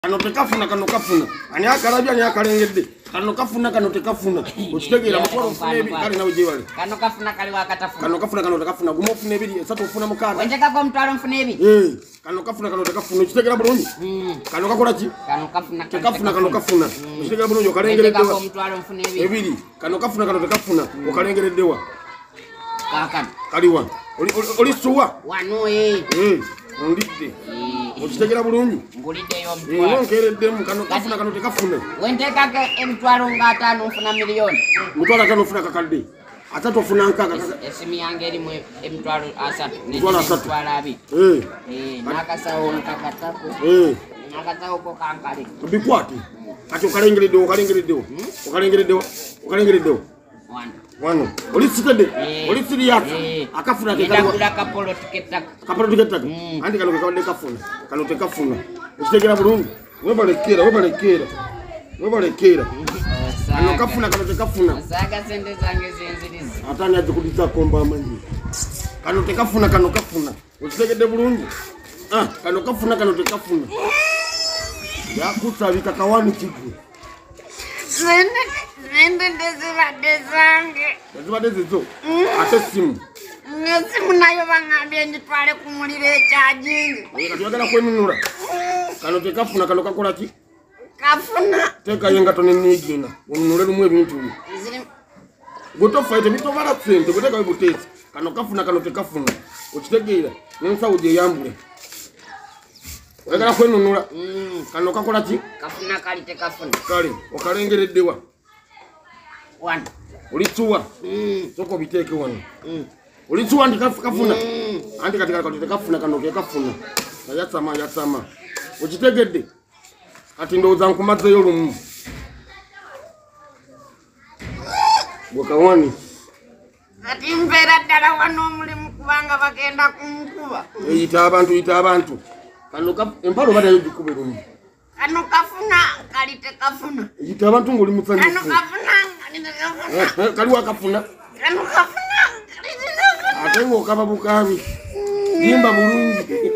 Kano tekafuna ani akalabya ni akalengedde kano tekafuna ukitegera mukolo ufuna ebi kali nawe jiwale kano kafuna kali wakatafuna kano tekafuna gumo ufuna ebiri esatu ufuna mukana wenjeka ko mtwalo mfuna ebi kano tekafuna ukitegera bulungi kano kakola ki kano kafuna ukitegera bulungi okalengeredde ko mtwalo mfuna ebi ebiri kano tekafuna okalengeredde wa kaka kaliwa oli suwa wano ondidde ukitegera bulungi ngulidde yo mtwalo nkereddemu kano tekafuna wendeka ke emtwalo nga 5 mfuna milioni mutwalo 5 ufuna kakadde atatu ufuna nkaga esimi yange eri mu emtwalo 3 mutwalo 2 nakasawo nkakatako nakatawo ko kankali bikwati kati okalengereddewo wano oli sitede oli siriya akafuna kapolo tiketaka andi kano kakadde kano tekafuna ukitegera bulungi webalekera kano tekafuna saga sente zange zenzirizi atani ajikudiza komba amanyi kano tekafuna ukitegedde bulungi kano tekafuna yakutabika kawani kiku Nende zibadde zizo ate simu nesimu nayo bangambye njitwale kumulira ekyajingi katuyagala kwenunula kano tekafuna kano kakola ki kafuna tekayo tonenigina onunule lumu ebintu gwetofaite bitobala sente gwetekayo butesi kano tekafuna ukitegeera nensawo gyeyambule oyagala kwenunula kano kakola ki kafuna kali tekafuna kale okalengereddewa wano olitsuwa soko biteeke wano olitsuwa ndi kafuna anti kati tekafuna kano kekafuna yatsama ukitegedde kati ndowooza nkumazeyo lumu gwekawani kati mbeera ddala wano omulimu kubanga bagenda kunkuba yita abantu kano empalo badayo gikube lumu kano kafuna kali tekafuna yita abantu ng'oli musanyufu kano kafuna kali wakafuna kano kafuna ate ng'okaba bukabi jimba bulungi